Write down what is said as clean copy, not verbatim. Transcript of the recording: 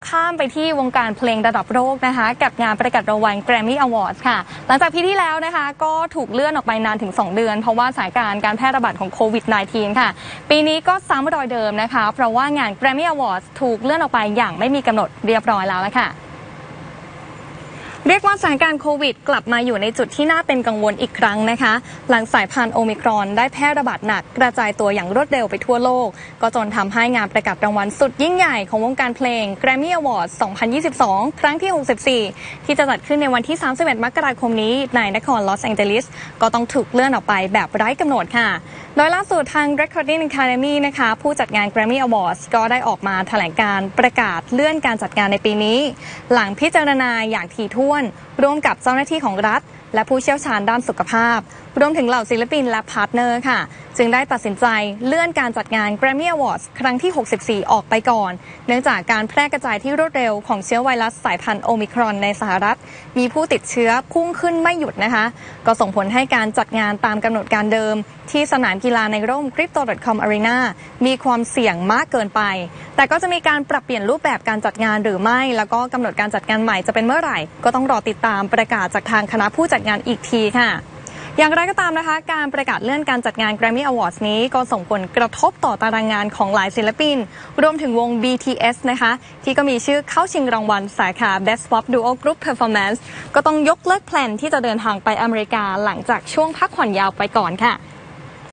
ข้ามไปที่วงการเพลงระดับโลกนะคะกับงานประกาศรางวัล Grammy Awards ค่ะหลังจากปีที่แล้วนะคะก็ถูกเลื่อนออกไปนานถึง2 เดือนเพราะว่าสถานการณ์การแพร่ระบาดของโควิด -19 ค่ะปีนี้ก็ซ้ำรอยเดิมนะคะเพราะว่างาน Grammy Awards ถูกเลื่อนออกไปอย่างไม่มีกำหนดเรียบร้อยแล้วค่ะเรียกว่าสถานการณ์โควิดกลับมาอยู่ในจุดที่น่าเป็นกังวลอีกครั้งนะคะหลังสายพันธุ์โอมิครอนได้แพร่ระบาดหนักกระจายตัวอย่างรวดเร็วไปทั่วโลกก็จนทำให้งานประกาศรางวัลสุดยิ่งใหญ่ของวงการเพลง Grammy Awards 2022 ครั้งที่ 64 ที่จะจัดขึ้นในวันที่ 31 มกราคมนี้ในนครลอสแองเจลิสก็ต้องถูกเลื่อนออกไปแบบไร้กำหนดค่ะโดยล่าสุดทาง Recording Academy นะคะผู้จัดงาน Grammy Awards ก็ได้ออกมาแถลงการประกาศเลื่อนการจัดงานในปีนี้หลังพิจารณาอย่างถี่ถ้วนร่วมกับเจ้าหน้าที่ของรัฐและผู้เชี่ยวชาญด้านสุขภาพรวมถึงเหล่าศิลปินและพาร์ทเนอร์ค่ะจึงได้ตัดสินใจเลื่อนการจัดงาน Grammy Awards ครั้งที่ 64 ออกไปก่อนเนื่องจากการแพร่กระจายที่รวดเร็วของเชื้อไวรัสสายพันธุ์โอมิครอนในสหรัฐมีผู้ติดเชื้อพุ่งขึ้นไม่หยุดนะคะก็ส่งผลให้การจัดงานตามกำหนดการเดิมที่สนามกีฬาในร่ม Crypto.com Arena มีความเสี่ยงมากเกินไปแต่ก็จะมีการปรับเปลี่ยนรูปแบบการจัดงานหรือไม่แล้วก็กำหนดการจัดงานใหม่จะเป็นเมื่อไหร่ก็ต้องรอติดตามประกาศจากทางคณะผู้จัดงานอีกทีค่ะอย่างไรก็ตามนะคะการประกาศเลื่อนการจัดงาน Grammy Awards นี้ก็ส่งผลกระทบต่อตารางงานของหลายศิลปินรวมถึงวง BTS นะคะที่ก็มีชื่อเข้าชิงรางวัลสาขา Best Pop Duo Group Performance ก็ต้องยกเลิกแพลนที่จะเดินทางไปอเมริกาหลังจากช่วงพักผ่อนยาวไปก่อนค่ะ